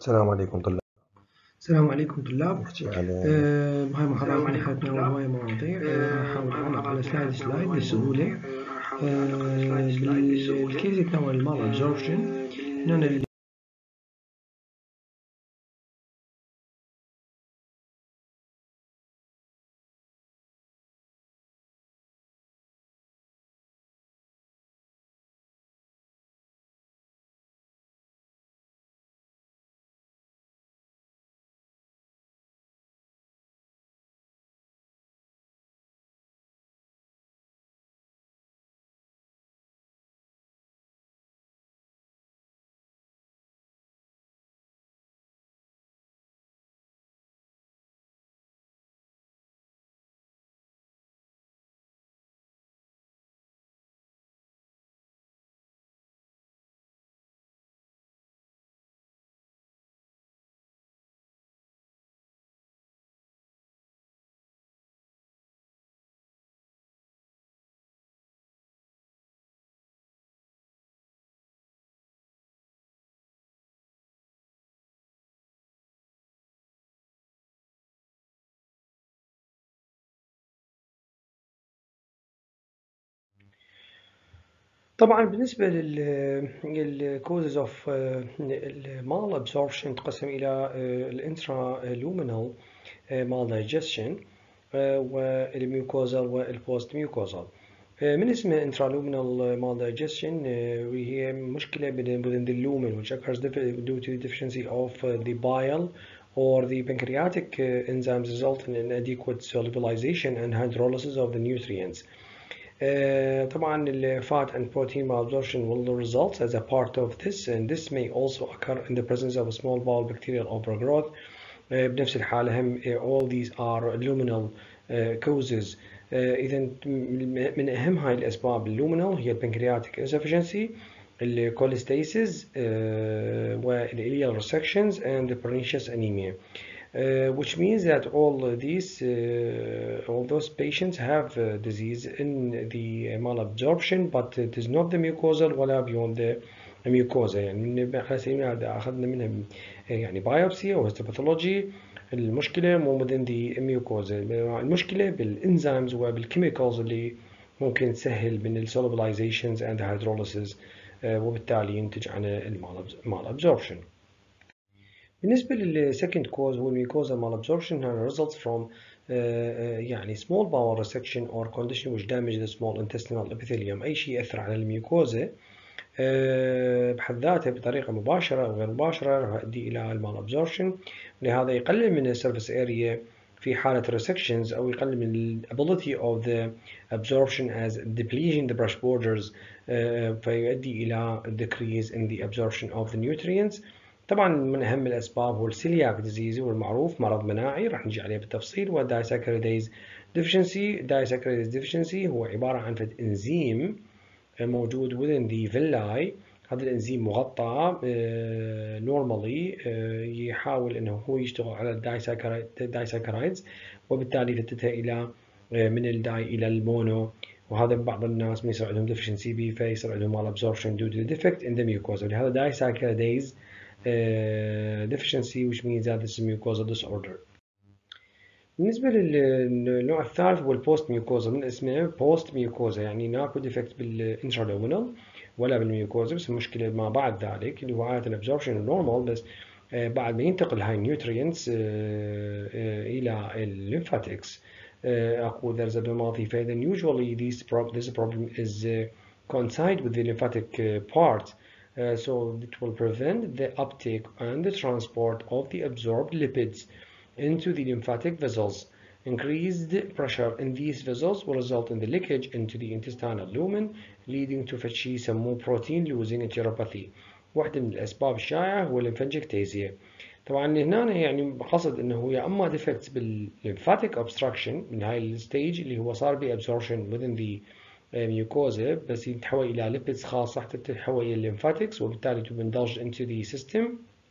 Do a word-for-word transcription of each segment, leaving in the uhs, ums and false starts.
السلام عليكم طلاب. السلام عليكم طلاب. نحكي على آه، هاي محاضرة عن حياتنا وهواية مواضيع. آه، راح أحاول أعلق على سلايد سلايد للسهولة. آه، بالكيس يتناول المال أبزوربشن. هنا اللي طبعا بالنسبة لل causes of mal absorption تقسم إلى الانترا luminal maldigestion والميوكوزال والبوست ميوكوزال. من اسمه intraluminal maldigestion وهي مشكلة within the lumen which occurs due to the deficiency of the bile or the pancreatic enzymes resulting in inadequate solubilization and hydrolysis of the nutrients. Uh, طبعا ال fat and protein malabsorption will result as a part of this, and this may also occur in the presence of a small bowel bacterial overgrowth. uh, بنفس الحالة هم all these are luminal uh, causes. uh, إذا من أهم هاي الأسباب اللومينال هي البنكرياتيك insufficiency, الكوليستاسيس والإليال resections and the pernicious anemia. Uh, which means that all these, uh, all those patients have uh, disease in the malabsorption, but it is not the mucosal ولا beyond the mucosa. يعني على سبيل المثال أخذنا منها يعني biopsy أو histopathology، المشكلة مو within the mucosa، المشكلة بالإنزيمز وبالكيميكالز اللي ممكن تسهل من solubilizations and hydrolysis، وبالتالي ينتج عن malabsorption. بالنسبة للسكند كوز هو الميكوزا malabsorption هذا results from uh, uh, يعني small bowel resection or condition which damage the small intestinal epithelium. أي شيء يأثر على الميكوزا uh, بحد ذاته بطريقة مباشرة أو غير مباشرة راح يؤدي إلى malabsorption، ولهذا يقلل من السيرفيس اريا في حالة resections أو يقلل من ال ability of the absorption as depleting the brush borders، uh, فيؤدي إلى decrease in the absorption of the nutrients. طبعا من أهم الأسباب هو السيلياك ديزيز والمعروف مرض مناعي راح نجي عليه بالتفصيل، والدايساكرايديز ديفشنسي. دايساكرايديز ديفشنسي هو عبارة عن فد إنزيم موجود within the villi. هذا الإنزيم مغطى نورمالي uh, uh, يحاول أنه هو يشتغل على الدايساكرايدز، وبالتالي فتتها إلى uh, من الداي إلى المونو، وهذا بعض الناس ما يصير عندهم deficiency بي فيصير عندهم malabsorption due to the defect in the mucosa. ولهذا دايساكرايديز Uh, deficiency which means that this is mucosal disorder. بالنسبة للنوع الثالث هو البوست ميوكوزا. من اسمه بوست ميوكوزا يعني ماكو ديفكت بالانترالومينال ولا بالميوكوزا، بس المشكلة ما بعد ذلك اللي هو عادة الابزوربشن نورمال، بس بعد ما ينتقل هاي النيوترينتس إلى الليمفاتكس أقول there's abnormality then usually this problem, this problem is uh, coincide with the lymphatic uh, part. Uh, so it will prevent the uptake and the transport of the absorbed lipids into the lymphatic vessels. Increased pressure in these vessels will result in the leakage into the intestinal lumen, leading to فشي يسموه protein losing enteropathy. واحدة من الأسباب الشائعة هو الليمفانجكتيزيا. طبعا هنا يعني قصد انه يا اما ديفكتس بالليمفاتيك obstruction من هاي الستيج اللي هو صار بي absorption within the ميوكوزا، بس يتحول إلى ليبيدز خاصة حتى تتحول إلى الليمفاتكس، وبالتالي تندرج into the system.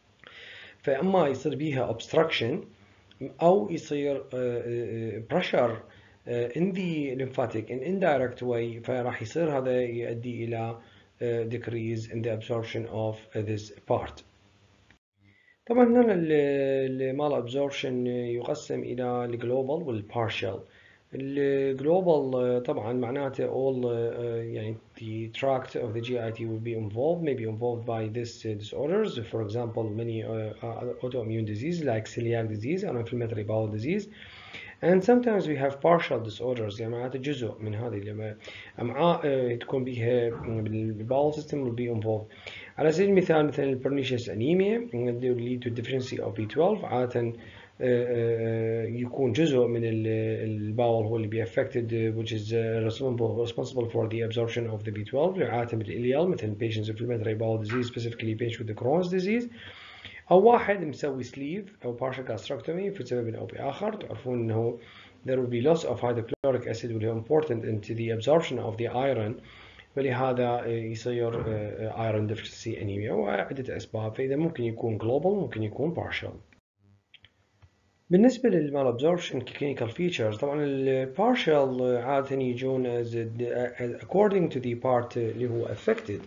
فأما يصير بيها obstruction أو يصير pressure in the lymphatic in indirect way، فراح يصير هذا يؤدي إلى decrease in the absorption of this part. طبعا هنا المال ابزوربشن يقسم إلى الجلوبال والبارشال. الجلوبال طبعا معناته all يعني the tract of the G I T will be involved, may be involved by this disorders. For example, many autoimmune diseases like celiac disease and inflammatory bowel disease. And sometimes we have partial disorders يعني معناته جزء من هذه الأمعاء تكون بها الباول system will be involved. على سبيل المثال مثلا البرنيشيس أنيميا lead to deficiency of B twelve عادة يكون جزء من الباول هو اللي be affected which is responsible for the absorption of the B twelve عادة مثل الإليال مثل patients with inflammatory bowel disease specifically patients with the Crohn's disease. أو واحد مسوي sleeve أو partial gastrectomy في سبب أو بآخر تعرفون أنه there will be loss of hydrochloric acid will be important into the absorption of the iron ولهذا يصير iron deficiency anemia وعدة أسباب. فإذا ممكن يكون global ممكن يكون partial. بالنسبة للمال absorption clinical features طبعا ال partial عادة يجون as according to the part اللي هو affected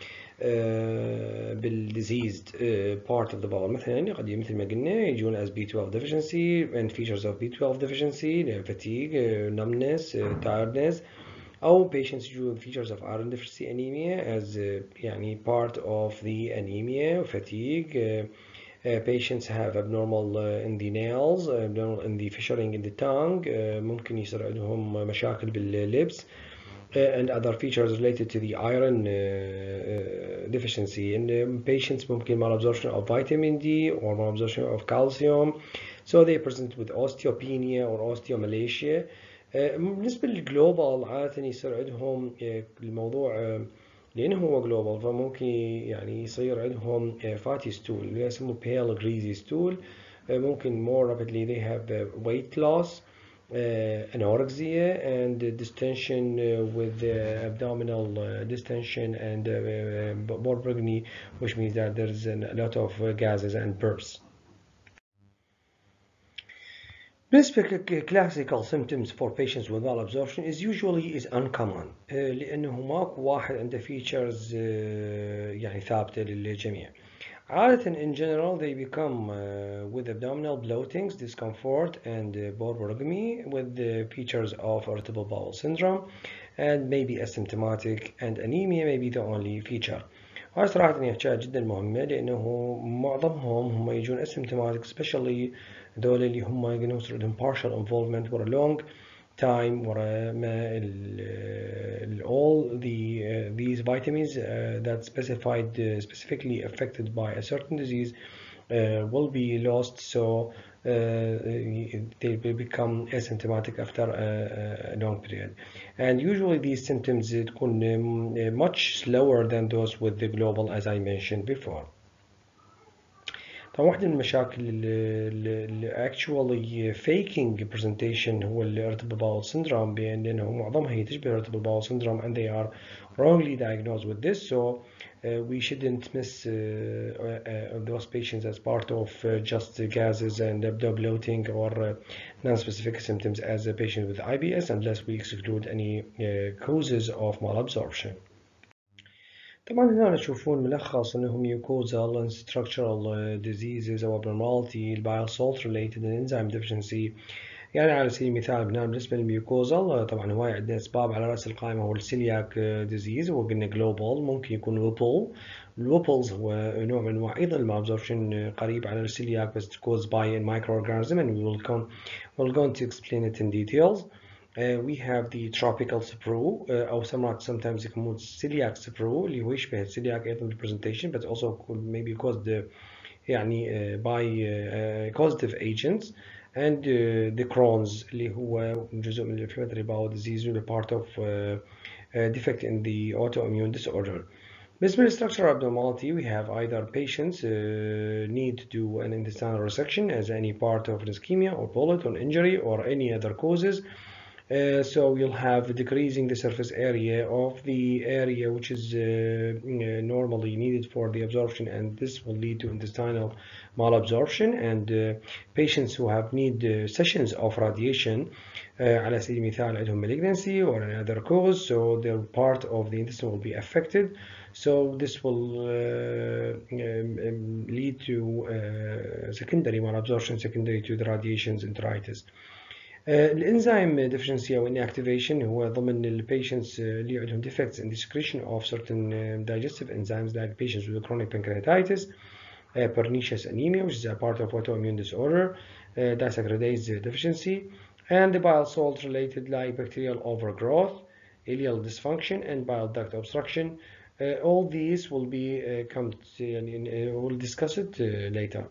بالdiseased part of the bowel. مثلا قد مثل ما قلنا يجون as B twelve deficiency and features of B twelve deficiency fatigue numbness tiredness أو patients يجون features of iron deficiency anemia as يعني part of the anemia fatigue. Uh, patients have abnormal uh, in the nails, abnormal in the fissuring in the tongue, uh, ممكن يصير عندهم مشاكل باللبس uh, and other features related to the iron uh, uh, deficiency. And um, patients ممكن malabsorption of vitamin D or malabsorption of calcium, so they present with osteopenia or osteomalacia. uh, بالنسبة للجلوبال عادة يصير عندهم uh, الموضوع uh, لأنه هو جلوبال فممكن يعني يصير عندهم fatty stool اللي يسموه pale greasy stool. ممكن more rapidly they have weight loss, anorexia and distension with abdominal distension and borborygmy, which means that there's a lot of gases and burps. بالنسبة classical symptoms for patients with malabsorption is usually is uncommon لأنه ماكو واحد عنده features يعني ثابتة للجميع. عادة in general they become with abdominal bloatings, discomfort and borborygmy with the features of irritable bowel syndrome and maybe asymptomatic and anemia may be the only feature. وهاي صراحة يعني حكاية جدا مهمة لأنه معظمهم هم يجون asymptomatic especially دول اللي هم يقولون يصير عندهم partial involvement for a long time ورا ما all the uh, these vitamins uh, that specified uh, specifically affected by a certain disease uh, will be lost, so uh, they will become asymptomatic after a, a long period. And usually these symptoms تكون much slower than those with the global as I mentioned before. طبعا واحدة من المشاكل اللي actually faking presentation هو ال irritable bowel syndrome لأنه معظمها هي تشبه irritable bowel syndrome and they are wrongly diagnosed with this, so uh, we shouldn't miss uh, uh, those patients as part of uh, just gases and abdominal bloating or uh, non-specific symptoms as a patient with I B S unless we exclude any uh, causes of malabsorption. طبعا هنا تشوفون ملخص انه mucosal and structural diseases او abnormality, bile salt related and enzyme deficiency. يعني على سبيل المثال هنا بالنسبة للميوكوزال طبعا هواي عندنا اسباب على رأس القائمة هو السيلياك ديزيز وقلنا جلوبال ممكن يكون ويبل. الويبلز هو نوع من انواع ايضا المابزوربشن قريب على السيلياك بس caused by a microorganism and we will come we'll go to explain it in details. Uh, we have the tropical sprue uh, أو sometimes يكون celiac sprue اللي هو يشبه السيلياك أيضا بالpresentation but also maybe caused uh, يعني uh, by uh, causative agents and uh, the Crohn's اللي هو جزء من inflammatory bowel disease and part of uh, uh, defect in the autoimmune disorder. بالنسبة للstructural abnormality we have either patients uh, need to do an intestinal resection as any part of ischemia or bullet or injury or any other causes. Uh, so we'll have decreasing the surface area of the area which is uh, normally needed for the absorption, and this will lead to intestinal malabsorption. And uh, patients who have need uh, sessions of radiation على سبيل المثال عندهم malignancy or another cause, so their part of the intestine will be affected. So this will uh, um, um, lead to uh, secondary malabsorption secondary to the radiations enteritis. الانزيم deficiency أو inactivation هو ضمن ال patients اللي عندهم defects in the secretion of certain digestive enzymes like patients with chronic pancreatitis, uh, pernicious anemia, which is a part of autoimmune disorder, uh, disaccharidase deficiency, and the bile salt related like bacterial overgrowth, ileal dysfunction, and bile duct obstruction. Uh, all these will be uh, come to, uh, we'll discuss it uh, later.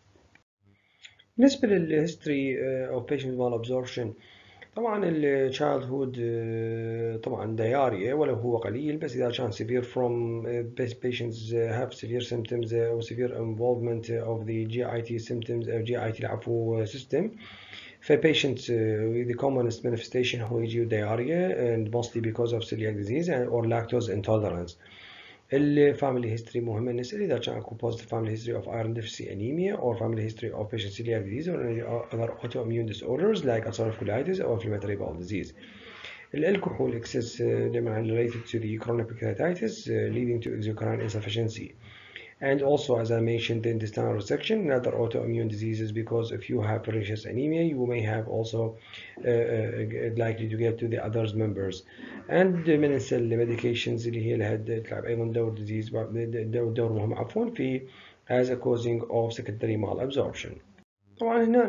بالنسبة للهيستوري of patient malabsorption، طبعا ال childhood طبعا diarrhea ولو هو قليل، بس إذا كان severe from patients have severe symptoms أو severe involvement of the جي آي تي symptoms أو جي آي تي العفو system، ف patients the commonest manifestation هو يجي diarrhea and mostly because of celiac disease or lactose intolerance. الفاميلي هيستوري مهمة نسأل إذا كان اكو positive family history of iron deficiency anemia or family history of patient celiac disease or other autoimmune disorders like ulcerative colitis or inflammatory bowel disease. الكحول excess دائما related to the chronic pancreatitis leading to exocrine insufficiency. And also, as I mentioned, the intestinal resection and other autoimmune diseases, because if you have pernicious anemia, you may have also uh, uh, likely to get to the others members. And من الميديكيشنز اللي هي لها تلعب أيضا دور disease دور دور مهم عفوا في as a causing of secondary malabsorption. طبعا هنا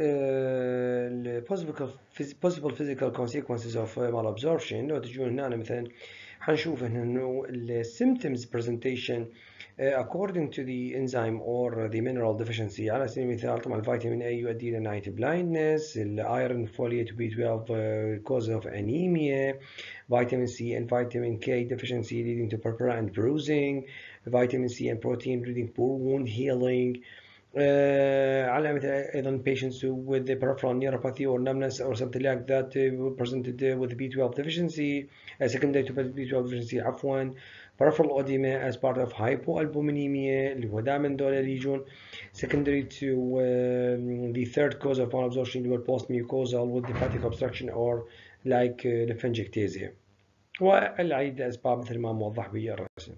ال possible physical consequences of malabsorption لو تجون هنا مثلا حنشوف انه ال symptoms presentation uh, according to the enzyme or the mineral deficiency. على سبيل المثال طبعا الفيتامين A يؤدي إلى night blindness، الايرون folate B twelve uh, cause of anemia، vitamin C and vitamin K deficiency leading to purpura and bruising، vitamin C and protein leading poor wound healing. Uh, على مثل أيضا patients with the peripheral neuropathy or numbness or something like that uh, presented uh, with B twelve deficiency, uh, secondary to B twelve deficiency عفوا، peripheral edema as part of hypoalbuminemia اللي هو دائما دول اللي يجون secondary to um, the third cause of malabsorption اللي هو post mucosal with hepatic obstruction or like uh, lymphangiectasia. والعديد الأسباب مثل ما موضح بالرسم.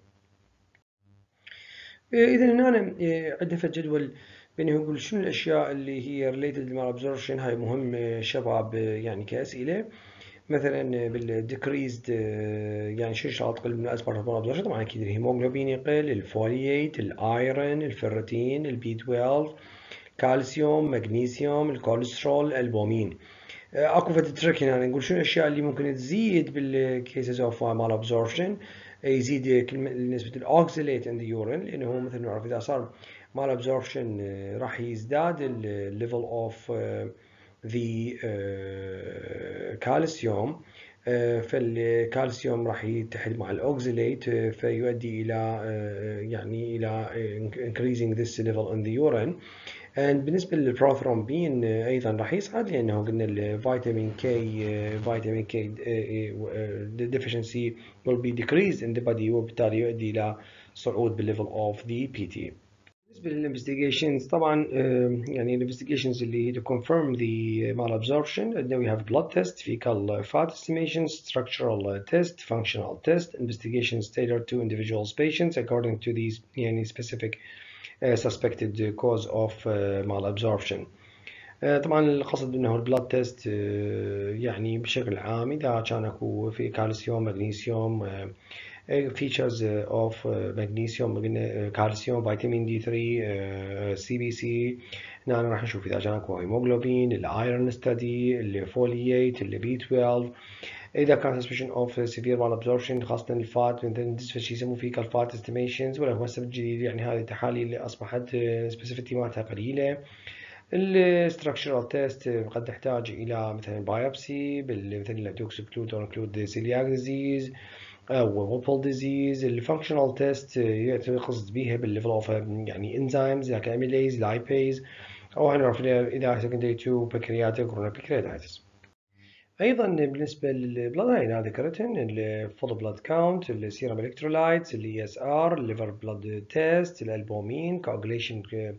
إذا هنا عندنا في جدول بأنه يقول شنو الأشياء اللي هي related للmalabsorption، هاي مهم شباب يعني كأسئلة. مثلا بال decreased يعني شو شغلات تقل من أسباب malabsorption، طبعا أكيد الهيموغلوبين يقل، الفولييت، الأيرون، الفيرتين، البي twelve، كالسيوم، مغنيسيوم، الكوليسترول، البومين. اكو فد تريك هنا نقول شنو الاشياء اللي ممكن تزيد بالكيسز اوف malabsorption. يزيد كلمة نسبة الأوكساليت in the urine، لأنه مثل ما نعرف إذا صار malabsorption راح يزداد ال level of the calcium، فالكالسيوم راح يتحد مع الأوكساليت فيؤدي إلى يعني إلى increasing this level in the urine. and بالنسبة للبروثرومبين أيضا راح يصعد، لأنه قلنا الفيتامين كي فيتامين كي deficiency will be decreased in the body، وبالتالي يؤدي إلى صعود بالليفل of the بي تي. بالنسبة للانفستيجيشنز طبعا يعني الانفستيجيشنز اللي to confirm the malabsorption we have blood test، fecal fat estimation، structural test، functional test. Investigations tailored to individuals patients according to these يعني specific uh, suspected cause of uh, malabsorption. uh, طبعا القصد انه البلاد تيست uh, يعني بشكل عام اذا كان اكو في كالسيوم، مغنيسيوم، uh, features of magnesium، قلنا كالسيوم، فيتامين دي ثري، سي بي سي. هنا راح نشوف اذا كان اكو هيموغلوبين، الايرون ستدي، الفولييت، البي twelve. اذا كان suspicion of severe malabsorption خاصه الفات مثلا شيء يسموه fecal fat estimations، ولا هو السبب الجديد يعني هذه التحاليل اللي اصبحت specificity مالتها قليله. الستراكشرال تيست قد تحتاج الى مثلا بايوبسي مثل to exclude or include celiac disease أو ووبل ديزيز. الفانكشنال تيست يقصد بيها بالليفل اوف يعني انزيمز like amylase، لايبيز، أو هنعرف إذا secondary to pancreatic or pancreatitis. أيضا بالنسبة للبلاد هاي أنا ذكرتهن الفول بلاد كاونت، السيرم إلكترولايتس، الإي إس آر، الليفر بلاد تيست، الألبومين، coagulation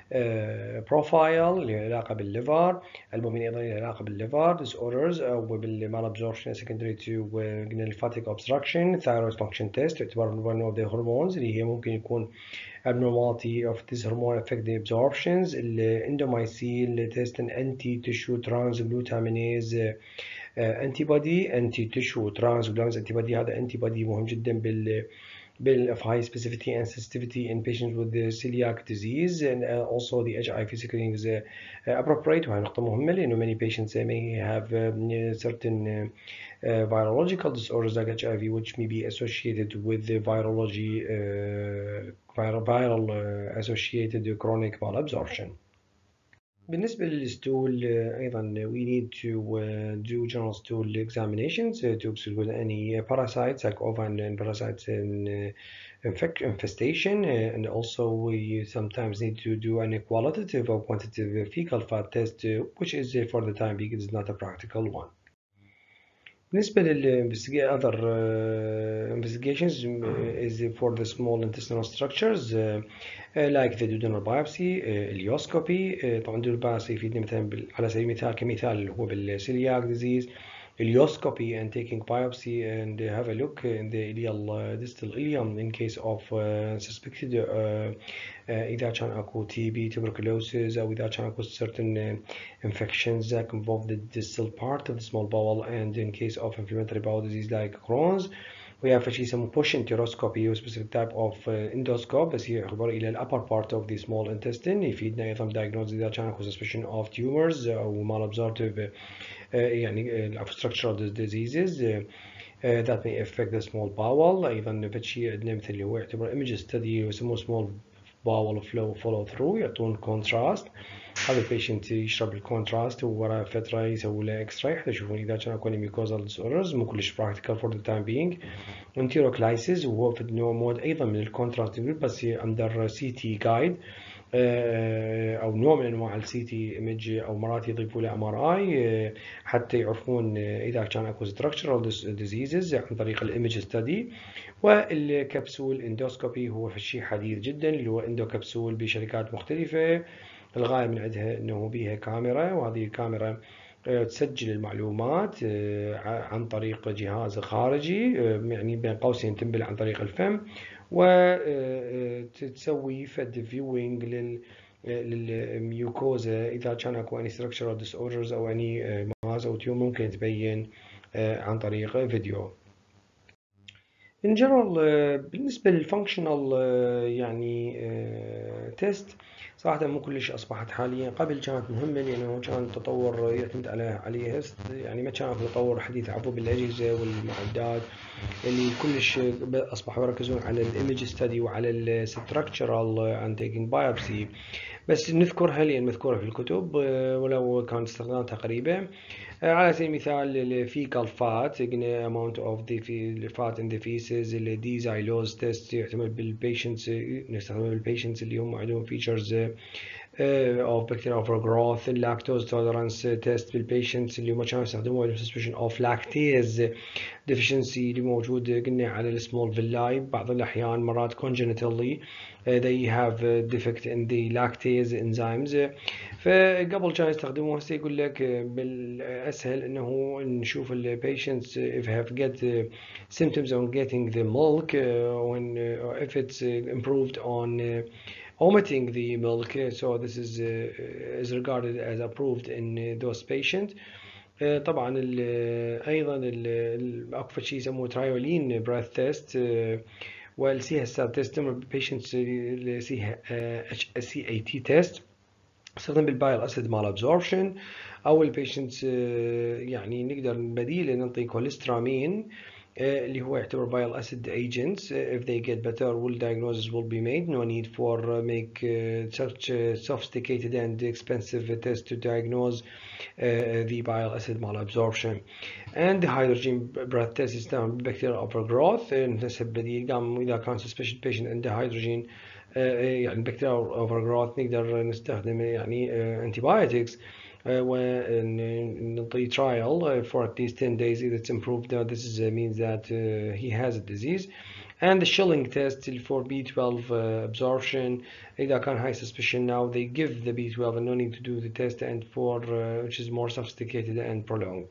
بروفايل اللي له علاقة بالليفر، البومين أيضا له علاقة بالليفر disorders أو بالmalabsorption secondary to lymphatic obstruction. thyroid function test تعتبر one of the hormones اللي هي ممكن يكون abnormality of this hormone affect the absorptions. الانdomycin test an anti-tissue transglutaminase antibody anti-tissue transglutaminase antibody. هذا antibody مهم جدا بال bill of high specificity and sensitivity in patients with the celiac disease, and uh, also the H I V screening is uh, appropriate. وهي نقطة مهمة لأنه many patients may have um, certain uh, uh, virological disorders like H I V which may be associated with the virology uh, viral, viral uh, associated chronic malabsorption. بالنسبة للستول أيضا we need to uh, do general stool examinations uh, to exclude any parasites like ovan and parasites in uh, infestation, uh, and also we sometimes need to do an qualitative or quantitative fecal fat test, uh, which is uh, for the time being is not a practical one. بالنسبة لل other uh, investigations uh, is for the small intestinal structures uh, uh, like the duodenal biopsy, uh, ileoscopy. uh, طبعا duodenal biopsy يفيدنا مثلا على سبيل المثال كمثال اللي هو بالceliac disease ileoscopy and taking biopsy and have a look in the ileal uh, distal ileum in case of uh, suspected uh, uh, إذا كان أكو T B tuberculosis أو إذا كان أكو certain uh, infections that involve the distal part of the small bowel, and in case of inflammatory bowel disease like Crohn's we have شيء يسموه push enteroscopy, specific type of uh, endoscope بس يعتبر إلى ال upper part of the small intestine. يفيدنا أيضا diagnose إذا كان أكو suspicion of tumors أو malabsorptive uh, يعني uh, structural diseases uh, uh, that may affect the small bowel. أيضا فد شيء عندنا مثل اللي هو يعتبر image study يسموه small bowel flow follow through، يعطون contrast. هذا البيشنت يشرب الكونتراست وورا فترة يسوي له اكس راي حتى يشوفون إذا كان أكو mucosal disorders. مو كلش practical for the time being. enteroclysis وهو في نوع مود أيضا من الكونتراست بس under سي تي guide أو نوع من أنواع السي تي image، أو مرات يضيفوا له إم آر آي حتى يعرفون إذا كان أكو structural diseases عن طريق الإيمج ستدي. والكبسول اندوسكوبي هو شيء حديث جدا اللي هو اندو كبسول بشركات مختلفة. الغاية من عندها أنه بيها كاميرا، وهذه الكاميرا تسجل المعلومات عن طريق جهاز خارجي يعني بين قوسين تنبل عن طريق الفم، وتسوي فد فيوينج لل للميوكوزا إذا كان أكو أني structural disorders أو أني ماس أو تيوم ممكن تبين عن طريق فيديو. in general بالنسبة للfunctional يعني تيست صراحة مو كلش أصبحت حاليا. قبل كانت مهمة لأنه كان تطور يعتمد على عليها يعني ما كان في تطور حديث عفوا بالأجهزة والمعدات اللي كلش أصبحوا يركزون على الإيمج ستدي وعلى الستركتشرال and taking biopsy، بس نذكرها لأن مذكورة في الكتب ولو كان استخداماتها قريبة. على سبيل المثال الفيكال فات قلنا amount of the fat in the feces، ال D-xylose test يعتمد بالبيشنتس نستخدمه بالبيشنتس اللي هم عندهم features of bacterial overgrowth. lactose tolerance test بالبيشنتس اللي هم كانوا يستخدموه suspicion of lactase deficiency اللي موجود قلنا على السمول فيلاي بعض الأحيان مرات congenitally they have defect in the lactase enzymes. فقبل كانوا يستخدموه هسه يقول لك بالأسهل إنه نشوف ال patients if have get symptoms on getting the milk when if it's improved on omitting the milk, so this is uh, is regarded as approved in those patients. uh, طبعا ال أيضا أكو شيء يسموه ترايولين breath test uh, والسي اس ار تيست patients سي اي تي test استخدم بالبايل اسيد مال ابزوربشن، او البيشنتس يعني نقدر بديل نعطي كوليسترامين اللي هو يعتبر بايل اسيد agents. if they get better will diagnosis will be made, no need for make such sophisticated and expensive test to diagnose the bile acid malabsorption. and the hydrogen breath test يستخدم bacterial overgrowth نسب بديل قام إذا كان suspicious patient عنده hydrogen يعني bacterial overgrowth نقدر نستخدم يعني antibiotics ونعطي trial for at least ten days. إذا it's improved, now this is, uh, means that uh, he has a disease. And the Schilling test for B twelve uh, absorption, إذا كان high suspicion, now they give the B twelve and no need to do the test, and for uh, which is more sophisticated and prolonged.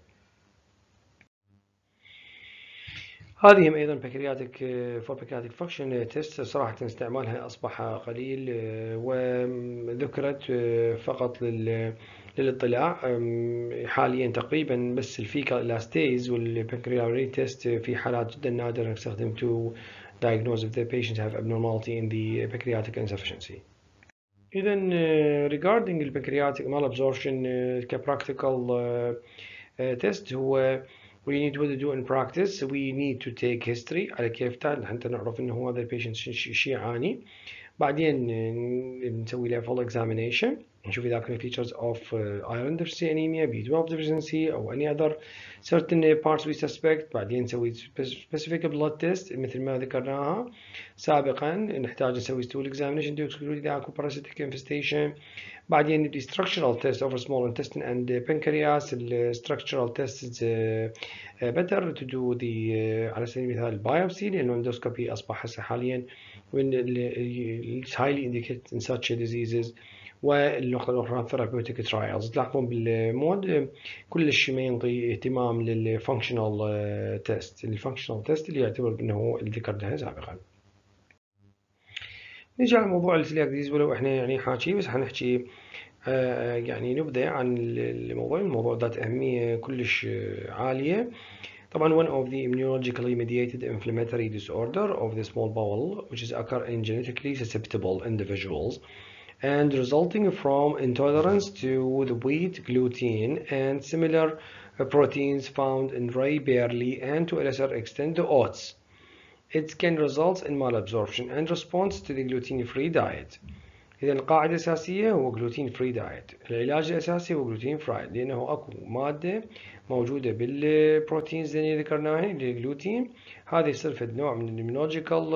هذه أيضا pancreatic for pancreatic function test. صراحة استعمالها أصبح قليل وذكرت فقط لل للاطلاع حاليا تقريبا بس الفيكال الاستيز والبنكرياري تيست في حالات جدا نادرة نستخدم to diagnose if the patient have abnormality in the pancreatic insufficiency. إذا regarding the pancreatic malabsorption كpractical test هو we need to do in practice. We need to take history على كيفتها حتى نعرف إنه هذا البيشنت شي يعاني. بعدين نسوي له full examination نشوف إذا كان features of iron deficiency anemia, B twelve deficiency أو any other certain parts we suspect. بعدين نسوي specific blood test مثل ما ذكرناها سابقا. نحتاج نسوي stool examination to exclude إذا أكو parasitic infestation. بعدين ندي structural test over small intestine and pancreas. ال structural test is uh, better to do the uh, على سبيل المثال biopsy لأن endoscopy أصبح هسه حاليا when it's highly indicated in such diseases. والنقطة الأخرى therapeutic trials. تلاحظون بالمود كلش ما ينطي اهتمام للfunctional test. الfunctional test اللي يعتبر بأنه اللي ذكرناها سابقا. نجي على موضوع السيلياك ديزيز ولو احنا يعني حاكي بس حنحكي آه يعني نبدأ عن الموضوع. الموضوع ذات أهمية كلش عالية. طبعا one of the immunologically mediated inflammatory disorder of the small bowel which is occur in genetically susceptible individuals and resulting from intolerance to the wheat, gluten and similar proteins found in rye barley and to a lesser extent the oats. It can result in malabsorption and response to the gluten-free diet. إذا القاعدة الأساسية هو gluten free diet. العلاج الأساسي هو gluten free لأنه أكو مادة موجودة بالبروتينز اللي ذكرناها الجلوتين. هذا يصير في نوع من immunological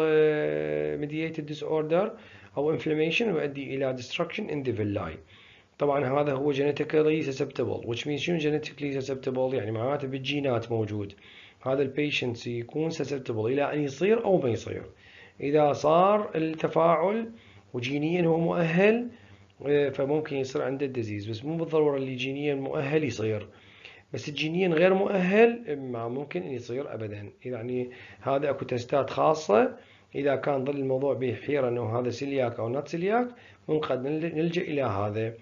mediated disorder أو inflammation ويؤدي إلى destruction in the villi. طبعا هذا هو genetically susceptible which means شنو genetically susceptible يعني معناته بالجينات موجود. هذا البيشنت يكون susceptible إلى أن يصير أو ما يصير. إذا صار التفاعل وجينيا هو مؤهل فممكن يصير عنده الديزيز بس مو بالضرورة اللي جينيا مؤهل يصير. بس جينيا غير مؤهل ما ممكن أن يصير أبدا. يعني هذا أكو تستات خاصة إذا كان ظل الموضوع به حيرة أنه هذا سيلياك أو نات سيلياك ممكن نلجأ إلى هذا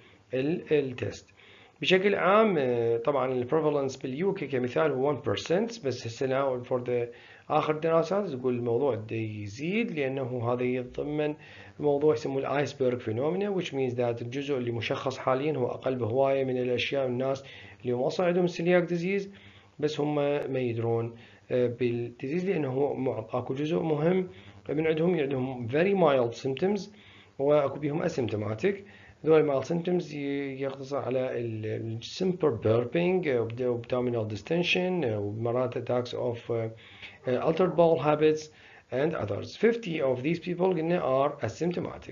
التست. بشكل عام طبعا البريفالنس باليوكي كمثال هو one percent بس هسه for the آخر دراسات تقول الموضوع دا يزيد لأنه هذا يتضمن موضوع يسموه الايسبرغ فينومينا which means that الجزء اللي مشخص حاليا هو أقل بهواية من الأشياء الناس اللي هم أصلا عندهم سيلياك ديزيز بس هم ما يدرون بالديزيز لأنه أكو جزء مهم من عندهم عندهم very mild symptoms وأكو بيهم asymptomatic. ذول mild symptoms يقتصر على ال simple burping abdominal distension ومرات attacks of uh, altered bowel habits and others. fifty of these people are asymptomatic.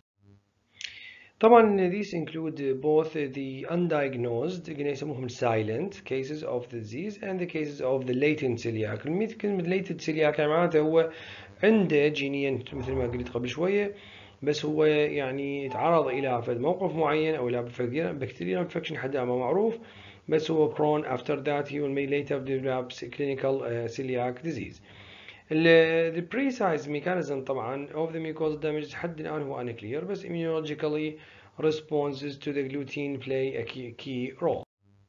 طبعا these include both the undiagnosed يسموهم silent cases of the disease and the cases of the latent celiac. كلمة latent celiac معناته هو عنده جينيا مثل ما قلت قبل شوية بس هو يعني يتعرض إلى موقف معين أو إلى bacterial infection حد ما معروف بس هو prone after that he will may later develop clinical uh, celiac disease. The precise mechanism طبعا of the mucosal damage حد الآن هو unclear بس immunologically responses to the gluten play a key, key role.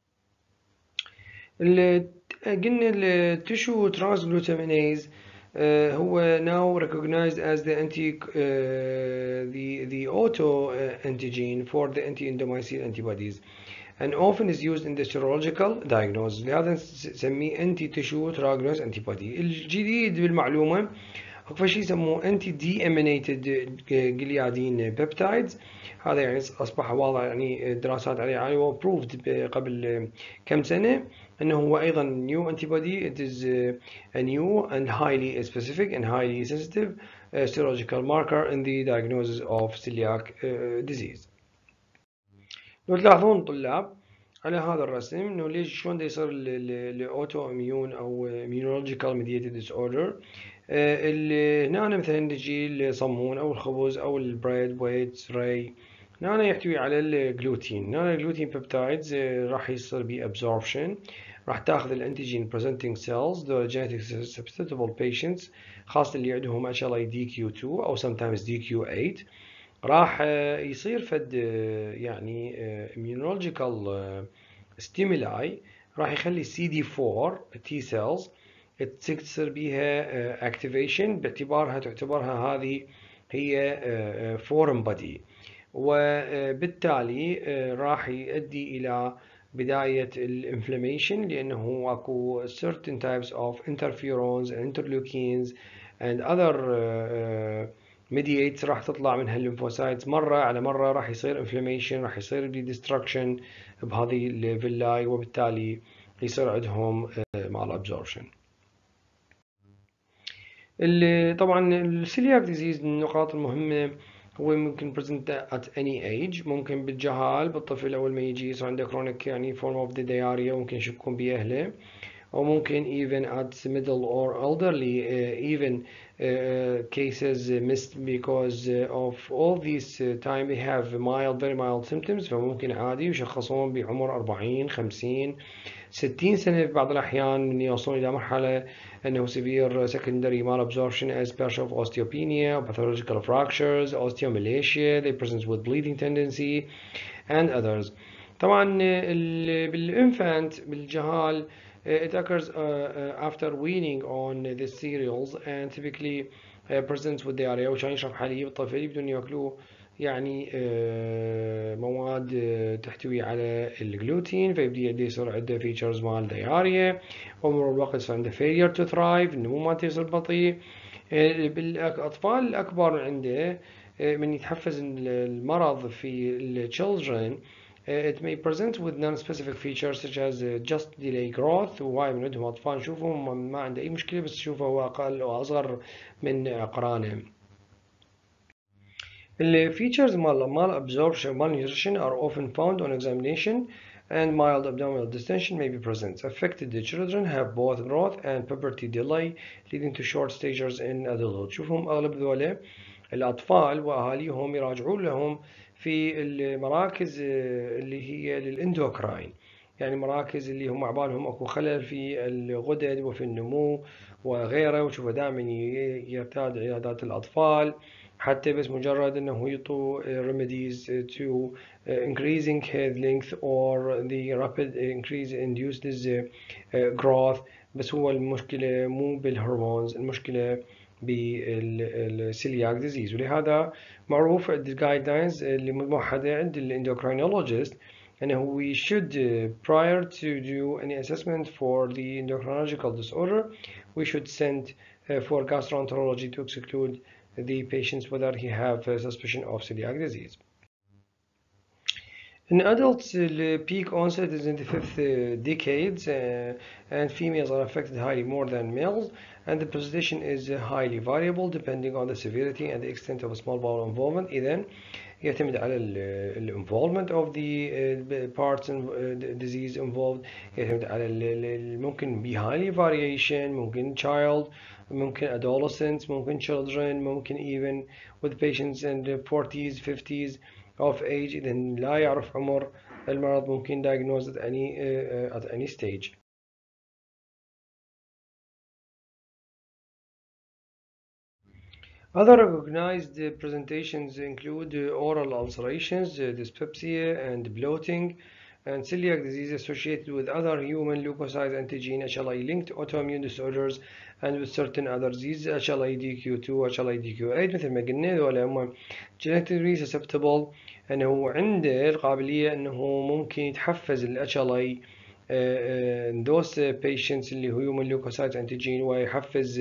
قلنا ال tissue transglutaminase Uh, هو now recognized as the anti uh, the the auto uh, antigen for the anti-endomycin antibodies and often is used in the serological diagnosis. لهذا نسميه anti tissue transglutaminase antibody. الجديد بالمعلومة أكثر شيء يسموه anti deaminated gliadin peptides. هذا يعني أصبح واضح يعني دراسات عليه عالية و proved قبل كم سنة أنه هو أيضا new antibody. It is a new and highly specific and highly sensitive uh, serological marker in the diagnosis of celiac uh, disease. لو تلاحظون طلاب على هذا الرسم انه ليش شلون دا يصير الاوتو اميون او immunological mediated disorder. اللي هنا مثلا نجي الصمون او الخبز او البريد ويت راي، هنا يحتوي على الجلوتين. هنا الجلوتين بيبتايدز راح يصير بي ابزوربشن، راح تاخذ الانتيجين presenting cells دول genetic susceptible patients خاصة اللي عندهم اتش ال اي دي كيو تو او sometimes دي كيو ثمانية. راح يصير فد يعني immunological stimuli راح يخلي سي دي فور T cells تصير بيها activation، باعتبارها تعتبرها هذه هي foreign body، وبالتالي راح يؤدي إلى بداية الانفلاميشن، لأنه اكو certain types of interferons and interleukins and other mediates راح تطلع من هالليمفوسايتس مرة على مرة، راح يصير انفلاميشن، راح يصير destruction بهذه الفيلاي، وبالتالي يصير عندهم مال ابزوربشن. اللي طبعا السيلياك ديزيز من النقاط المهمة هو ممكن present at any age، ممكن بالجهال بالطفل أول ما يجي يصير عنده chronic يعني form of the diarrhea ممكن يشكون بأهله، أو ممكن even at middle or elderly uh, even uh, cases missed because of all these time they have mild very mild symptoms، فممكن عادي يشخصون بعمر أربعين خمسين ستين سنة في بعض الأحيان من يوصلون إلى مرحلة أنه severe secondary malabsorption as part of osteopenia, pathological fractures, osteomalacia, they present with bleeding tendency and others. طبعا بالinfant بالجهال it occurs uh, uh, after weaning on the cereals and typically uh, presents with diarrhea، وكان يشرب حليب الطفل بدون ياكلوه يعني مواد تحتوي على الجلوتين، فيبدي يصير عنده فيتشرز مال دياريا، ومرور الوقت يصير عنده failure to thrive، النمو مالته يصير بطيء. بالأطفال الأكبر عنده من يتحفز المرض في ال children it may present with non-specific features such as just delay growth، وهاي من عندهم أطفال نشوفهم ما عنده أي مشكلة بس تشوفه هو أقل وأصغر من أقرانه. The features مال malabsorption malnutrition are often found on examination, and mild abdominal distension may be present. Affected children have both growth and puberty delay leading to short stagers in adulthood. شوفهم أغلب ذولا الأطفال وأهاليهم يراجعون لهم في المراكز اللي هي للإندوكراين، يعني مراكز اللي هم عبالهم اكو خلل في الغدد وفي النمو وغيره، وشوفه دائما يرتاد عيادات الأطفال حتى بس مجرد انه يعطوا remedies to increasing head length or the rapid increase induced growth، بس هو المشكلة مو بالهرمونز، المشكلة بالسيلياك ديزيز. ولهذا معروف عند الجايدلاينز اللي موحدة عند الاندوكرينولوجيست أنه we should prior to do any assessment for the endocrinological disorder we should send for gastroenterology to exclude the patients whether he have a suspicion of celiac disease. In adults, the peak onset is in the fifth uh, decades, uh, and females are affected highly more than males, and the presentation is uh, highly variable depending on the severity and the extent of small bowel involvement. إذن يعتمد على ال involvement of the uh, parts and uh, disease involved، يعتمد على ال ممكن be highly variation، ممكن child، ممكن adolescents، ممكن children، ممكن even with patients in the forties fifties of age، إذا لا يعرف عمر المرض ممكن diagnosed at any uh, at any stage. Other recognized presentations include oral ulcerations, dyspepsia, and bloating, and celiac disease associated with other human leukocyte antigen H L A-linked autoimmune disorders and with certain other diseases H L A D Q two H L A D Q eight مثل ما قلنا ذولا هم genetically susceptible، أنه عنده القابلية أنه ممكن يتحفز ال H L A those patients اللي هو human leukocyte antigen ويحفز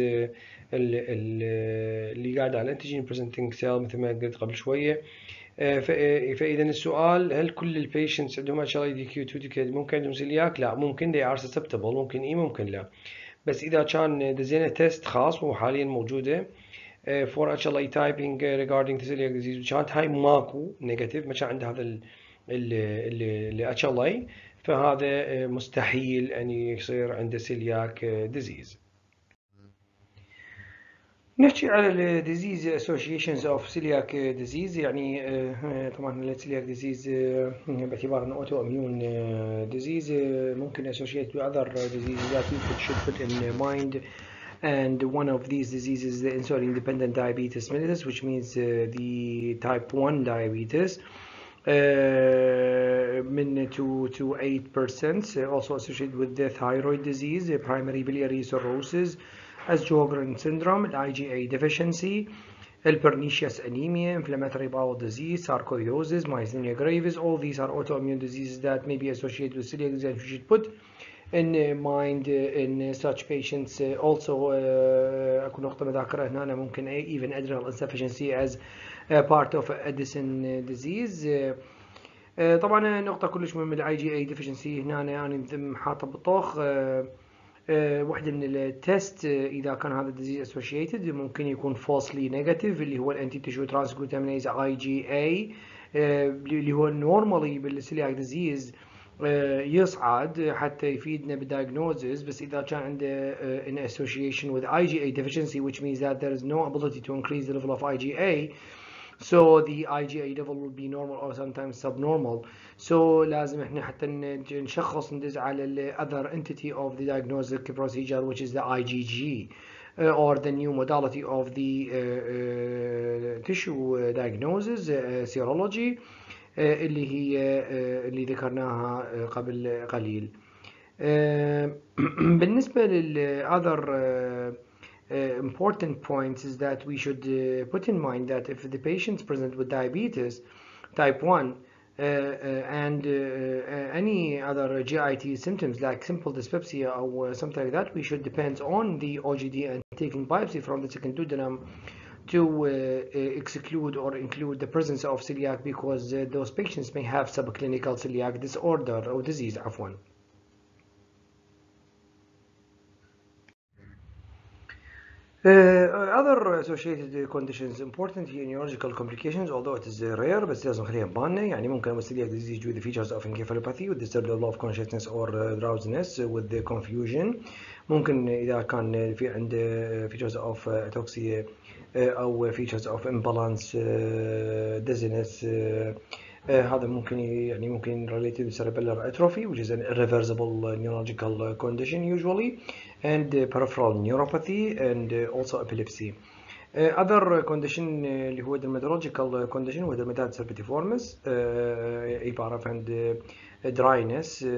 اللي قاعد على الانتيجين presenting cell مثل ما قلت قبل شوية. فإذا السؤال هل كل البيشنتس عندهم اتش ال اي دي كيو تو ممكن عندهم سيلياك؟ لا، ممكن they are susceptible، ممكن إيه ممكن لا، بس إذا كان دزينا تيست خاص وحاليا موجودة for اتش ال اي typing regarding the celiac disease، كانت هاي ماكو نيجاتيف، ما كان عنده هذا ال ال ال اتش ال اي، فهذا مستحيل أن يصير عنده celiac disease. نحكي على ال disease associations of celiac disease. يعني طبعا ال celiac disease باعتبار انه autoimmune disease ممكن associate with other diseases that we should put in mind, and one of these diseases is the insulin dependent diabetes mellitus, which means uh, the type one diabetes. Uh, min two to eight percent, also associated with the thyroid disease, primary biliary cirrhosis, Sjogren syndrome, I G A deficiency, pernicious anemia, inflammatory bowel disease, sarcoidosis, myasthenia gravis. All these are autoimmune diseases that may be associated with celiac disease, and we should put in mind in such patients. Also أكو نقطة مذاكرة هنا ممكن even adrenal insufficiency as part of Addison disease. طبعا نقطة كلش مهمة ال I G A deficiency هنا أنا حاطة بالطوخ واحدة من التست إذا كان هذا disease associated ممكن يكون falsely negative اللي هو الانتي تيشو ترانسجلوتامينيز I G A اللي هو normally بالceliac disease يصعد حتى يفيدنا بالdiagnosis، بس إذا كان عنده an association with I G A deficiency, which means that there is no ability to increase the level of I G A, so the I G A level will be normal or sometimes subnormal. So لازم احنا حتى نشخص ندز على ال other entity of the diagnostic procedure, which is the I G G uh, or the new modality of the uh, uh, tissue diagnosis, uh, serology, uh, اللي هي uh, اللي ذكرناها قبل قليل. uh, بالنسبة لل other uh, Uh, important points is that we should uh, put in mind that if the patient is present with diabetes type one uh, uh, and uh, uh, any other G I T symptoms like simple dyspepsia or something like that, we should depend on the O G D and taking biopsy from the second duodenum to uh, uh, exclude or include the presence of celiac, because uh, those patients may have subclinical celiac disorder or disease. عفوا. Uh, other associated conditions important here, neurological complications, although it is uh, rare, بس لازم نخليها ببالنا. يعني ممكن celiac disease with the features of encephalopathy with disturbed level of consciousness or uh, drowsiness with the confusion. ممكن إذا كان في عنده features of uh, ataxia uh, أو features of imbalance uh, dizziness uh, uh, هذا ممكن يعني ممكن related to cerebellar atrophy, which is an irreversible uh, neurological condition usually, and uh, peripheral neuropathy, and uh, also epilepsy. Uh, other condition اللي هو dermatological condition with dermatitis herpetiformis, uh, عبارة عن uh, dryness, uh,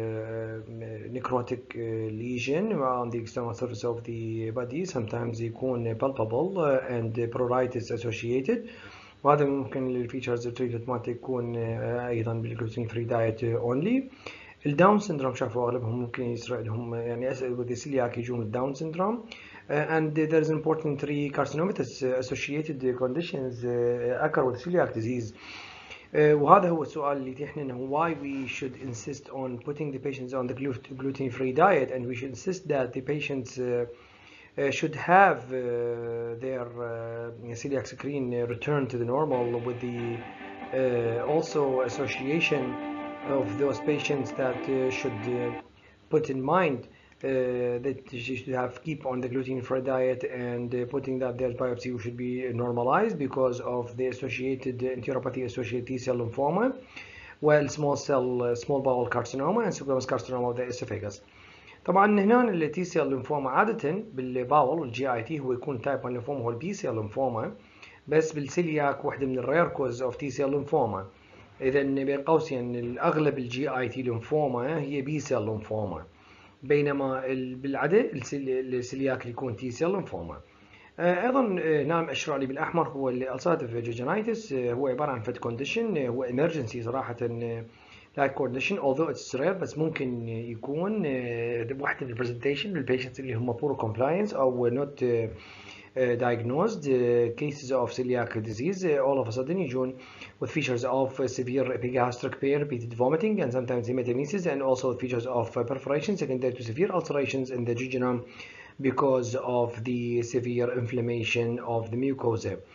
necrotic uh, lesion on the external surface of the body, sometimes يكون palpable uh, and pruritus associated. وهذا ممكن الفيتشرز التريتمنت مالته تكون ايضا بالجلوتين فري دايت اونلي. الداون سندروم شافوا اغلبهم ممكن يصير عندهم يعني اسئله celiac يجون الداون سندروم. and there is important three carcinomatous associated conditions occur with celiac disease. وهذا هو السؤال اللي يتيحنا انه why we should insist on putting the patients on the gluten free diet, and we should insist that the patients uh, Uh, should have uh, their uh, celiac screen uh, return to the normal, with the uh, also association of those patients that uh, should uh, put in mind uh, that they should have keep on the gluten-free diet, and uh, putting that their biopsy should be normalized because of the associated enteropathy associated T-cell lymphoma, well small cell uh, small bowel carcinoma and squamous carcinoma of the esophagus. طبعا هنا التي سيل ليمفوما عادة بالباول والجي اي تي هو يكون تايب واحد ليمفوما هو البي سيل ليمفوما، بس بالسيلياك واحدة من الرير كوز اوف تي سيل ليمفوما. اذا بين قوسين الاغلب الجي اي تي ليمفوما هي بي سيل ليمفوما، بينما بالعادة السيلياك يكون تي سيل ليمفوما. ايضا هنا مأشر عليه بالاحمر هو الالساتيف جوجينايتس، هو عبارة عن فت كونديشن، هو امرجنسي صراحة like condition although it's rare، بس ممكن يكون واحدة من البرزنتيشن للبيشنتس اللي هم poor compliance أو not diagnosed cases of celiac disease all of a sudden يجون with features of severe epigastric pain, repeated vomiting, and sometimes hematemesis, and also features of perforation secondary to severe ulcerations in the jejunum because of the severe inflammation of the mucosa.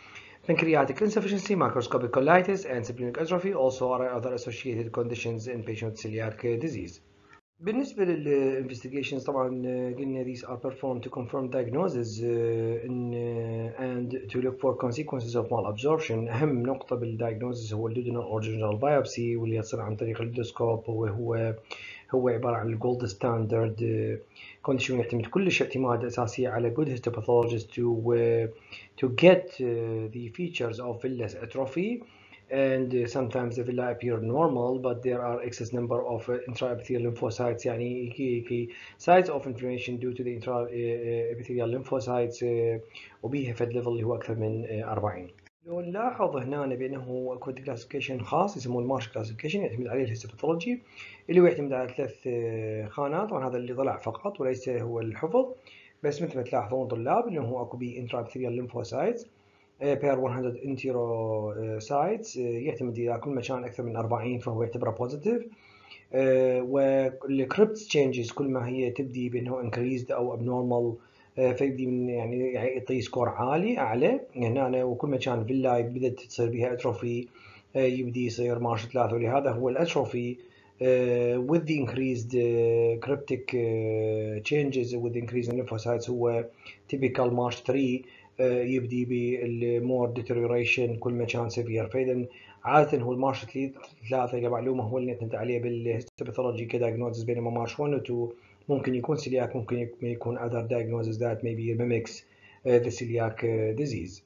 Pancreatic insufficiency, macroscopic colitis, and splenic atrophy also are other associated conditions in patients with celiac disease. بالنسبة للinvestigations طبعا قلنا these are performed to confirm diagnosis in, and to look for consequences of malabsorption. أهم نقطة بالdiagnosis هو الduodenal or gingival biopsy واللي يصير عن طريق الإندوسكوب، وهو هو عبارة عن الجولد ستاندرد كونديشن يعتمد كلش اعتماد أساسي على good histopathologist to to get the features of villus atrophy. And sometimes the villi appear normal, but there are excess number of intraepithelial lymphocytes, يعني sites of inflammation due to the intraepithelial lymphocytes وبيها فد ليفل اللي هو أكثر من أربعين. لو نلاحظ هنا بأنه اكو كلاسيفيكيشن خاص يسموه المارش كلاسيفيكيشن يعتمد عليه الهيستوباثولوجي اللي هو يعتمد على ثلاث خانات، طبعا هذا اللي طلع فقط وليس هو الحفظ، بس مثل ما تلاحظون طلاب انه هو اكو بي intraepithelial lymphocytes بير مية انتيروسايتس يعتمد اذا كل ما كان اكثر من أربعين فهو يعتبره بوزيتيف، والكريبت تشينجز كل ما هي تبدي بانه انكريزد او ابنورمال فيبدي من يعني يعطي سكور عالي اعلى هنا، وكل ما كان فيلاي بدات تصير بها اتروفي يبدي يصير مارش ثلاثة، ولهذا هو الاتروفي with the increased cryptic changes with the increase in lymphocytes هو typical march three يبدي بالمور deterioration كل ما كان سيفير. فاذا عاده هو المارش ثلاثة كمعلومه هو اللي نعتمد عليه بالهيستوباثولوجي كدايجنوزز، بينما مارش واحد و اثنين ممكن يكون سيلياك، ممكن يكون other diagnoses that maybe mimics the celiac disease.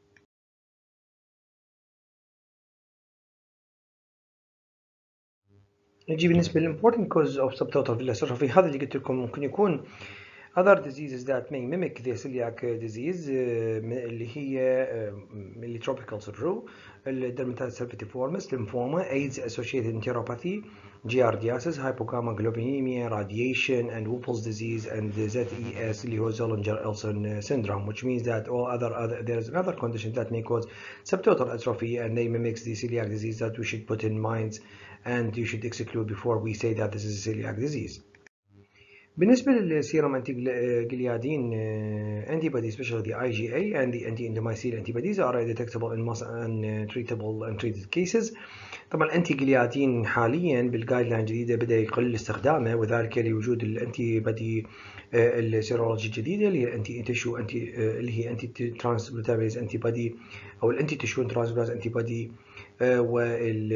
نجي بالنسبه للimportant causes of subtotal villus atrophy، هذا اللي قلت لكم ممكن يكون other diseases that may mimic the celiac disease اللي هي اللي tropical syndrome، dermatitis herpetiformis, lymphoma, AIDS associated enteropathy, giardiasis, hypogammaglobulinemia, radiation, and Whipple's disease, and Z E S اللي هو Zollinger-Ellison syndrome, which means that all other, other there is another condition that may cause subtotal atrophy and they mimics the celiac disease that we should put in mind and you should exclude before we say that this is a celiac disease. بالنسبة للسيروم أنتي جليادين antibodies, especially the I G A and the anti-endomycin antibodies are detectable in most untreatable untreated cases. طبعا الأنتي جليادين حاليا بالجايد لاين الجديدة بدأ يقل استخدامه، وذلك لوجود الأنتي بدي السيرولوجي الجديدة اللي هي الأنتي تيشو أنتي اللي هي أنتي ترانسبلوتابيز أنتي بدي أو الأنتي تيشو ترانسبلوتابيز أنتي بدي وال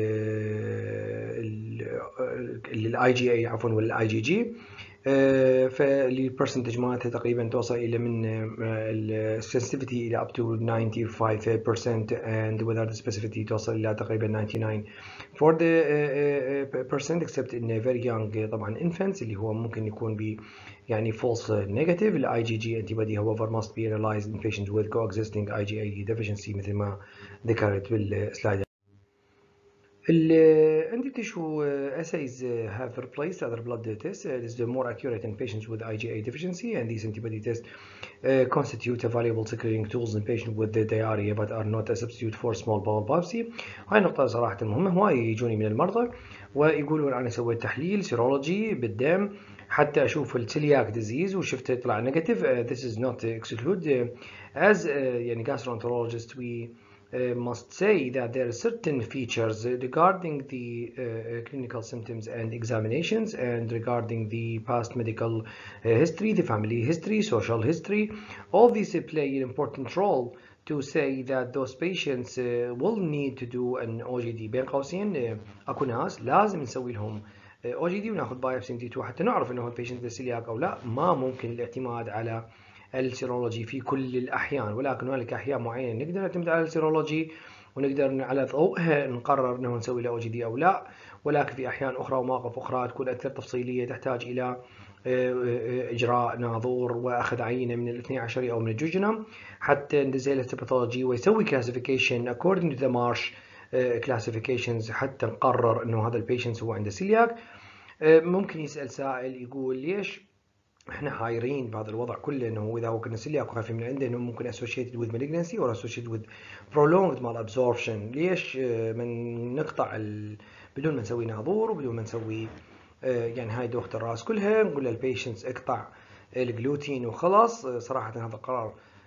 الاي جي اي عفوا والاي جي جي، فاللي البرسنتج مالتها تقريبا توصل الى من السنسيتيفيتي الى up to ninety-five percent and whether the specificity توصل الى تقريبا ninety-nine for the percent except in very young طبعا infants اللي هو ممكن يكون ب يعني false negative. الاي جي جي antibody however must be analyzed in patients with coexisting I G A deficiency مثل ما ذكرت بالسلايد. The anti-tissue assays have replaced other blood tests. It is more accurate in patients with I G A deficiency, and these antibody tests uh, constitute a valuable screening tools in patients with the diarrhea, but are not a substitute for small bowel biopsy. هاي النقطة صراحة مهمة. هواي يجوني من المرضى ويقولون أنا سويت تحليل سيرولوجي بالدم حتى أشوف السيلياك ديزيز وشفت يطلع نيجاتيف. uh, This is not exclude. Uh, as uh, يعني gastroenterologist we Uh, must say that there are certain features regarding the uh, clinical symptoms and examinations and regarding the past medical uh, history, the family history, social history. All these play an important role to say that those patients uh, will need to do an O G D. بين قوسين uh, اكو ناس لازم نسوي لهم او جي دي وناخذ بايوبسي دي تو حتى نعرف انه البيشنت سيلياك او لا. ما ممكن الاعتماد على السيرولوجي في كل الأحيان، ولكن هنالك أحيان معينة نقدر نعتمد على السيرولوجي ونقدر على ضوءها نقرر أنه نسوي له أو جي دي أو لا، ولكن في أحيان أخرى ومواقف أخرى تكون أكثر تفصيلية تحتاج إلى إجراء ناظور وأخذ عينة من الاثني عشري أو من الجوجنم حتى ندزل الهيستوباثولوجي ويسوي classification according to the Marsh classifications حتى نقرر أنه هذا البيشنت هو عنده سيلياك. ممكن يسأل سائل يقول ليش احنا حايرين بهذا الوضع كله انه اذا هو كنا سيلياك وخايفين من عنده انه ممكن associated with malignancy or associated with prolonged malabsorption، ليش من نقطع ال... بدون ما نسوي ناظور وبدون ما نسوي يعني هاي دوخة الراس كلها نقول للبيشنتس اقطع الجلوتين وخلاص. صراحة هذا قرار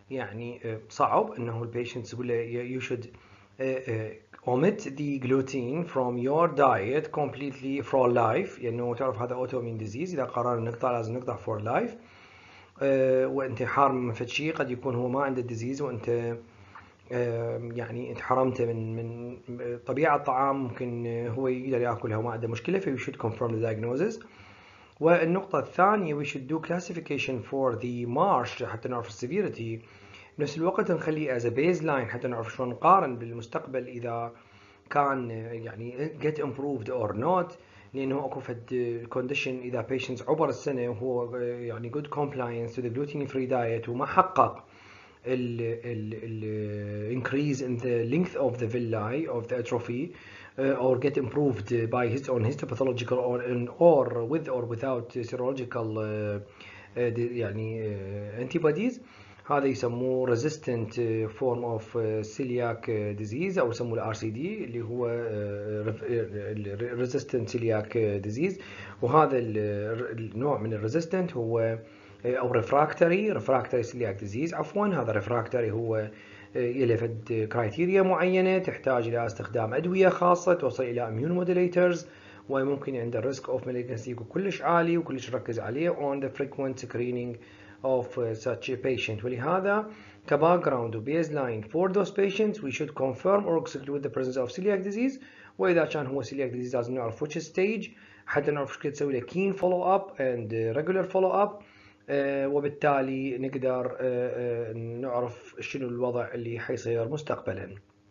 يعني صعب انه البيشنت يقول له you should omit the gluten from your diet completely for life، لانه تعرف هذا autoimmune disease، اذا قررنا نقطع لازم نقطع for life. وانت حارم من فد شيء قد يكون هو ما عنده ديزيز وانت يعني انت حرمته من من طبيعه الطعام، ممكن هو يقدر ياكلها وما عنده مشكله، في we should confirm the diagnosis. والنقطه الثانيه we should do classification for the march حتى نعرف السيفيريتي، بنفس الوقت نخليه as a baseline حتى نعرف شلون نقارن بالمستقبل اذا كان يعني get improved or not، لانه اكو فد condition اذا patients عبر السنه وهو يعني good compliance to the gluten free diet وما حقق ال ال ال increase in the length of the villi of the atrophy uh, or get improved by his on histopathological or in, or with or without serological uh, uh, يعني uh, antibodies، هذا يسموه resistant form of celiac disease أو يسموه ال آر سي دي اللي هو resistant celiac disease. وهذا النوع من ال resistant هو أو refractory refractory celiac disease عفوا. هذا refractory هو إلى فد كرايتيريا معينة تحتاج إلى استخدام أدوية خاصة توصل إلى immune modulators، وممكن عند الريسك اوف malignancy يكون كلش عالي وكلش ركز عليه on the frequent screening of such a patient. ولهذا كباكجراوند وبيزلاين for those patients we should confirm or exclude the presence of celiac disease. وإذا كان هو celiac disease لازم نعرف which stage حتى نعرف شو نسوي له keen follow up and regular follow up، وبالتالي نقدر نعرف شنو الوضع اللي حيصير مستقبلا.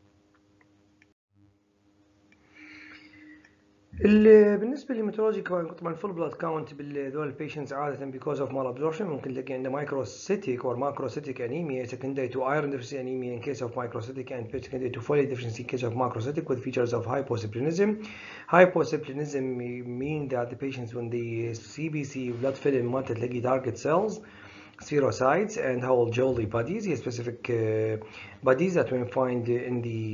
بالنسبه للميتولوجي طبعا فول بلاد كاونت بالذول البيشنتس عاده because of malabsorption ممكن تلاقي عنده microcytic or macrocytic anemia secondary to iron deficiency anemia in case of microcytic and secondary to folate deficiency in case of macrocytic with features of hypocyprinism. Hypocyprinism mean that the patients when the C B C blood film ما تلاقي target cells spherocytes and whole jolly bodies هي specific uh, bodies that we find in the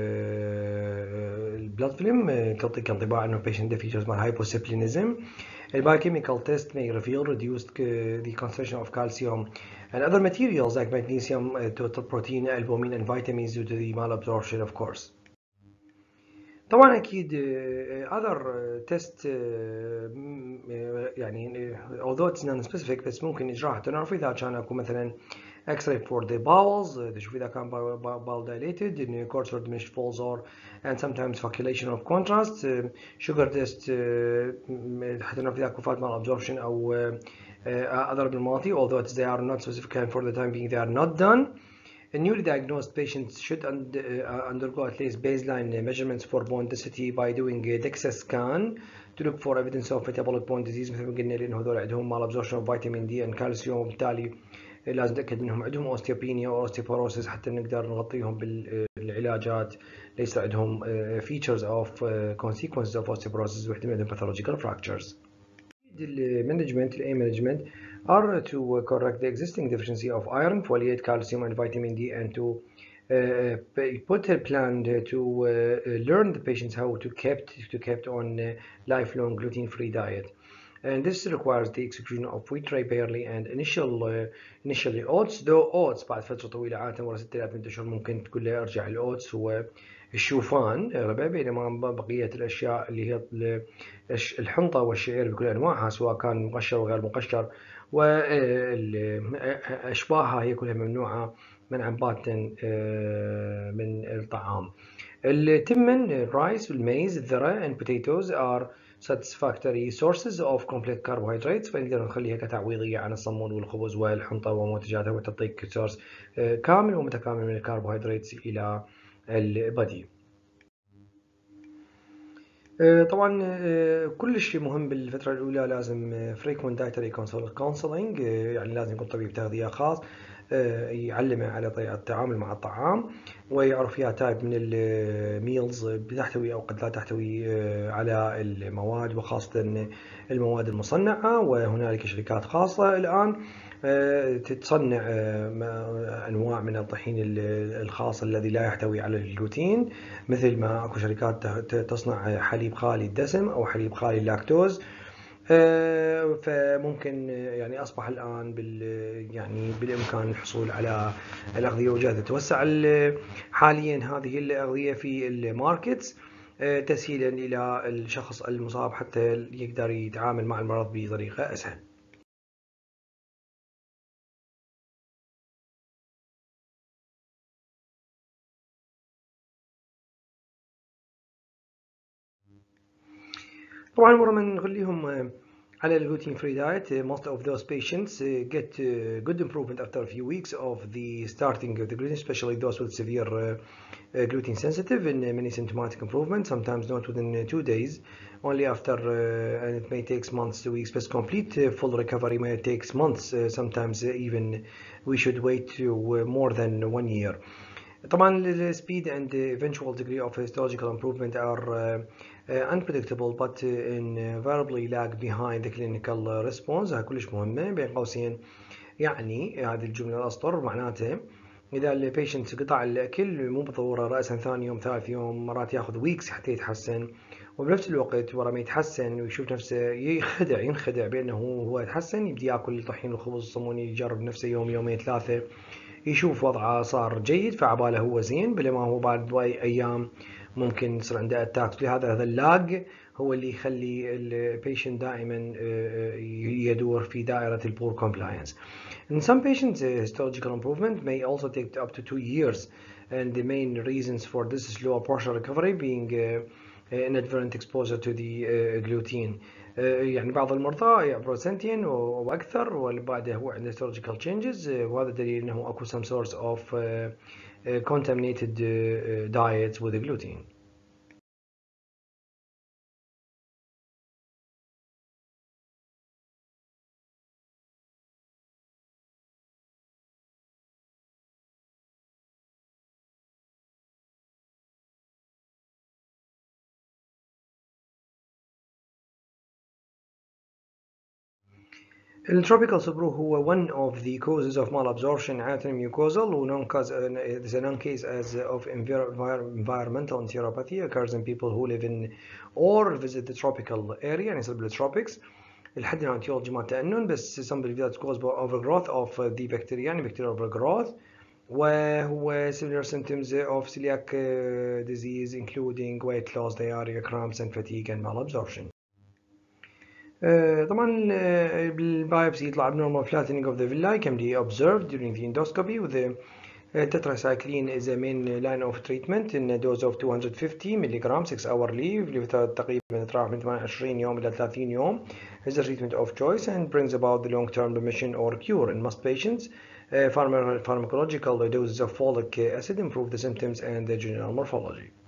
uh, blood film تعطيك انطباع انه patient features مال hypocyprinism. The biochemical test may reveal reduced uh, the concentration of calcium and other materials like magnesium, uh, total protein, albumin and vitamins due to the malabsorption of course. طبعا اكيد other test يعني although it's non specific بس ممكن نجراها حتى نعرف اذا كان اكو مثلا X-ray for the bowels تشوف اذا كان bowel dilated in course or diminished falls or and sometimes calculation of contrast sugar test حتى نعرف اذا اكو fat malabsorption او other abnormality although they are not specific and for the time being they are not done. A newly diagnosed patients should undergo at least baseline measurements for bone density by doing a DEXA scan to look for evidence of metabolic bone disease مثل ما قلنا لأن هذول عندهم malabsorption of vitamin D and calcium، وبالتالي لازم نتأكد منهم عندهم osteopenia أو osteoporosis حتى نقدر نغطيهم بالعلاجات ليس عندهم features of consequences of osteoporosis واحتمال عندهم pathological fractures. المانجمنت الاي مانجمنت are to correct the existing deficiency of iron, folate, calcium and vitamin D and to uh, put a plan to uh, learn the patients how to kept to kept on uh, lifelong gluten-free diet. And this requires the exclusion of wheat, rye, barley and initial uh, initially oats. Though oats بعد فترة طويلة عادة ورا ستة آلاف من أشهر ممكن تقول له ارجع الاوتس هو الشوفان اغلبها، بينما بقية الاشياء اللي هي الحنطة والشعير بكل انواعها سواء كان مقشر وغير مقشر واشباهها هي كلها ممنوعة منعا باتا من الطعام. التمن الرايس والميز الذرة and potatoes are satisfactory sources of complete carbohydrates، فنقدر نخليها كتعويضية عن الصمون والخبز والحنطة ومنتجاتها وتعطيك سورس كامل ومتكامل من الكربوهيدرات إلى البدي. طبعا كل شيء مهم بالفترة الأولى لازم frequent dietary counseling، يعني لازم يكون طبيب تغذية خاص يعلمه على طريقة التعامل مع الطعام ويعرف فيها تايب من الميلز بتحتوي أو قد لا تحتوي على المواد وخاصة المواد المصنعة. وهنالك شركات خاصة الآن تتصنع أنواع من الطحين الخاص الذي لا يحتوي على الجلوتين، مثل ما أكو شركات تصنع حليب خالي الدسم أو حليب خالي اللاكتوز فممكن يعني أصبح الآن بال يعني بالإمكان الحصول على الأغذية وجاهزة. تتوسع حاليا هذه الأغذية في الماركتس تسهيلا إلى الشخص المصاب حتى يقدر يتعامل مع المرض بطريقة أسهل. طبعا مرة من نخليهم على gluten free diet. Most of those patients get good improvement after a few weeks of the starting of the gluten, especially those with severe gluten sensitive, and many symptomatic improvement, sometimes not within two days, only after, and it may take months to weeks, but complete full recovery may take months, sometimes even we should wait to more than one year. طبعا the speed and the eventual degree of histological improvement are uh, uh, unpredictable but invariably lag behind the clinical response. هاي كلش مهمة بين قوسين. يعني هذه الجملة الأسطر معناتها إذا البيشنت قطع الأكل مو بالضرورة رأسا ثاني يوم ثالث يوم، مرات ياخذ ويكس حتى يتحسن، وبنفس الوقت ورا ما يتحسن ويشوف نفسه يخدع ينخدع بأنه هو يتحسن، يبدي ياكل الطحين والخبز الصموني، يجرب نفسه يوم يومين ثلاثة، يشوف وضعه صار جيد فعباله هو زين، بينما هو بعد أيام ممكن يصير عنده اتاكس. لهذا هذا اللاج هو اللي يخلي البيشنت دائما يدور في دائرة البور كومبلاينس. In some patients, uh, histological improvement may also take up to two years, and the main reasons for this slower partial recovery being uh, inadvertent exposure to the uh, gluten. uh, يعني بعض المرضى يعبروا سنتين واكثر وبعدها هو عنده histological changes، uh, وهذا دليل انه اكو some source of uh, uh, contaminated uh, diets with the gluten. التروبيكال سبرو هو one of the causes of malabsorption عادة mucosal, و known cause uh, is a known case as of environmental enteropathy occurs in people who live in or visit the tropical area يعني يصير بالتروبكس. الحد الآن etiology ما تأنن بس some believe that caused by overgrowth of the bacteria يعني bacterial overgrowth، وهو similar symptoms of celiac disease including weight loss, diarrhea, cramps and fatigue and malabsorption. طبعا بالبايبسي يطلع abnormal flattening of the villi can be observed during the endoscopy with the tetracycline is a main line of treatment in a dose of two hundred fifty milligrams six hourly لفترة تقريبا تتراوح من ثمانية وعشرين يوم إلى ثلاثين يوم is the treatment of choice and brings about the long-term remission or cure in most patients. Uh, pharmacological doses of folic acid improve the symptoms and the general morphology.